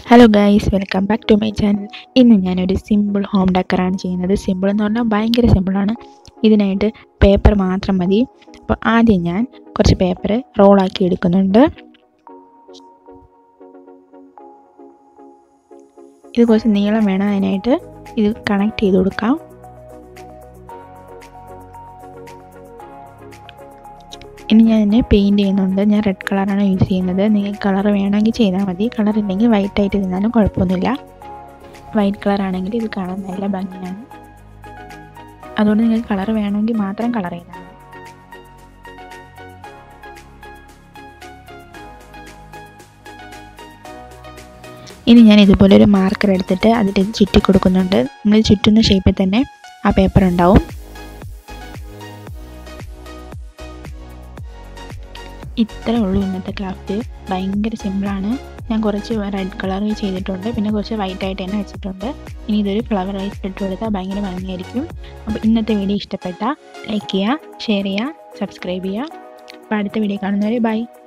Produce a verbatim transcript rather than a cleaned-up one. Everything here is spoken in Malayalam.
Hello guys, welcome back to my channel. ഇന്ന് ഞാനൊരു സിമ്പിൾ ഹോം ഡെക്കറാണ് ചെയ്യുന്നത്. സിമ്പിൾ എന്ന് പറഞ്ഞാൽ ഭയങ്കര സിമ്പിളാണ്. ഇതിനായിട്ട് പേപ്പർ മാത്രം മതി. അപ്പോൾ ആദ്യം ഞാൻ കുറച്ച് പേപ്പർ റോളാക്കി എടുക്കുന്നുണ്ട്. ഇത് കുറച്ച് നീളം വേണം, അതിനായിട്ട് ഇത് കണക്ട് ചെയ്ത് കൊടുക്കാം. ഇനി ഞാൻ ഇതിനെ പെയിൻറ്റ് ചെയ്യുന്നുണ്ട്. ഞാൻ റെഡ് കളറാണ് യൂസ് ചെയ്യുന്നത്. നിങ്ങൾക്ക് കളർ വേണമെങ്കിൽ ചെയ്താൽ മതി. കളർ ഇല്ലെങ്കിൽ വൈറ്റ് ആയിട്ട് ഇരുന്നാലും കുഴപ്പമൊന്നുമില്ല. വൈറ്റ് കളറാണെങ്കിൽ ഇത് കാണാൻ നല്ല ഭംഗിയാണ്. അതുകൊണ്ട് നിങ്ങൾക്ക് കളർ വേണമെങ്കിൽ മാത്രം കളർ ചെയ്താൽ മതി. ഇനി ഞാൻ ഇതുപോലൊരു മാർക്കർ എടുത്തിട്ട് അതിൽ ചുറ്റി കൊടുക്കുന്നുണ്ട്. നമ്മൾ ചുറ്റുന്ന ഷേപ്പിൽ തന്നെ ആ പേപ്പർ ഉണ്ടാവും. ഇത്രേ ഉള്ളൂ ഇന്നത്തെ ക്രാഫ്റ്റ്. ഭയങ്കര സിമ്പിളാണ്. ഞാൻ കുറച്ച് റെഡ് കളർ ചെയ്തിട്ടുണ്ട്, പിന്നെ കുറച്ച് വൈറ്റ് ആയിട്ട് തന്നെ വെച്ചിട്ടുണ്ട്. ഇനി ഇതൊരു ഫ്ലവർ വൈസ് ഇട്ട് കൊടുത്താൽ ഭയങ്കര ഭംഗിയായിരിക്കും. അപ്പോൾ ഇന്നത്തെ വീഡിയോ ഇഷ്ടപ്പെട്ടാൽ ലൈക്ക് ചെയ്യുക, ഷെയർ ചെയ്യുക, സബ്സ്ക്രൈബ് ചെയ്യുക. അപ്പോൾ അടുത്ത വീഡിയോ കാണുന്നവരെ ബൈ.